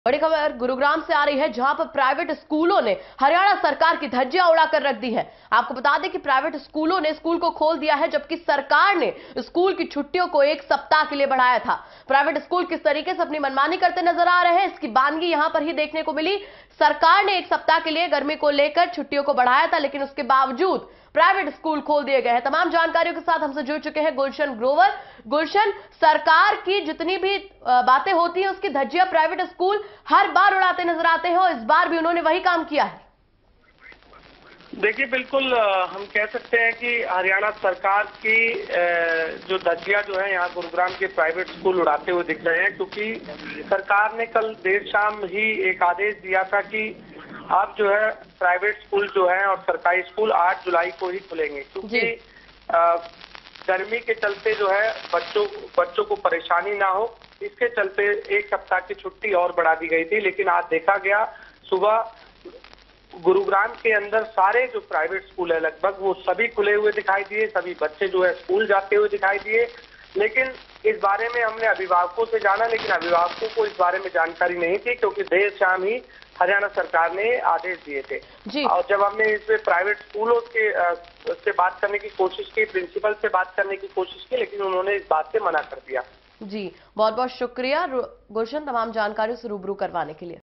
बड़ी खबर गुरुग्राम से आ रही है, जहां पर प्राइवेट स्कूलों ने हरियाणा सरकार की धज्जियां उड़ाकर रख दी है। आपको बता दें कि प्राइवेट स्कूलों ने स्कूल को खोल दिया है, जबकि सरकार ने स्कूल की छुट्टियों को 1 सप्ताह के लिए बढ़ाया था। प्राइवेट स्कूल किस तरीके से अपनी मनमानी करते नजर आ रहे हैं, इसकी बानगी यहां पर ही देखने को मिली। सरकार ने 1 सप्ताह के लिए गर्मी को लेकर छुट्टियों को बढ़ाया था, लेकिन उसके बावजूद प्राइवेट स्कूल खोल दिए गए हैं। तमाम जानकारियों के साथ हमसे जुड़ चुके हैं गुलशन ग्रोवर। गुलशन, सरकार की जितनी भी बातें होती हैं उसकी धज्जियां प्राइवेट स्कूल हर बार उड़ाते नजर आते हैं, और इस बार भी उन्होंने वही काम किया है। देखिए, बिल्कुल हम कह सकते हैं कि हरियाणा सरकार की जो धज्जियां जो है यहाँ गुरुग्राम के प्राइवेट स्कूल उड़ाते हुए दिख रहे हैं, क्योंकि सरकार ने कल देर शाम ही एक आदेश दिया था कि अब जो है प्राइवेट स्कूल जो है और सरकारी स्कूल 8 जुलाई को ही खुलेंगे, क्योंकि गर्मी के चलते जो है बच्चों को परेशानी ना हो, इसके चलते 1 सप्ताह की छुट्टी और बढ़ा दी गई थी। लेकिन आज देखा गया सुबह गुरुग्राम के अंदर सारे जो प्राइवेट स्कूल है लगभग वो सभी खुले हुए दिखाई दिए, सभी बच्चे जो है स्कूल जाते हुए दिखाई दिए। लेकिन इस बारे में हमने अभिभावकों से जाना, लेकिन अभिभावकों को इस बारे में जानकारी नहीं थी, क्योंकि देर शाम ही हरियाणा सरकार ने आदेश दिए थे जी। और जब हमने इसमें प्राइवेट स्कूलों के से बात करने की कोशिश की, प्रिंसिपल से बात करने की कोशिश की, लेकिन उन्होंने इस बात से मना कर दिया। जी, बहुत बहुत शुक्रिया गुलशन, तमाम जानकारियों से रूबरू करवाने के लिए।